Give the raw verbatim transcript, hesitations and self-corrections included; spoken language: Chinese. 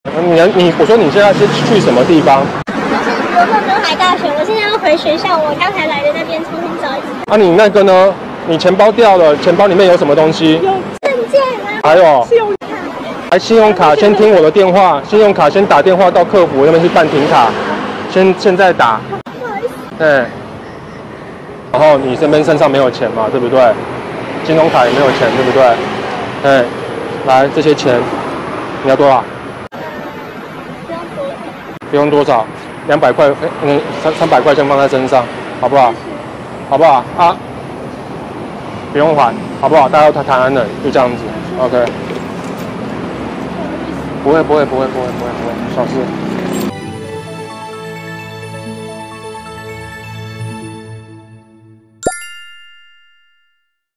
你你我说你现在是去什么地方？ 罗凤东海大学，我现在要回学校，我刚才来的那边重新找一次。 啊，你那个呢？你钱包掉了，钱包里面有什么东西？ 有证件啊， 还有信用卡。 来信用卡，先听我的电话，信用卡先打电话到客服那边去办停卡，先现在打。 不好意思。 对。然后你身边身上没有钱嘛，对不对？金融卡也没有钱，对不对？哎，来这些钱，你要多少？不用多少，两百块，嗯，三三百块先放在身上，好不好？好不好啊？不用还，好不好？大家都谈安的，就这样子 ，OK。不会，不会，不会，不会，不会，不会，小事。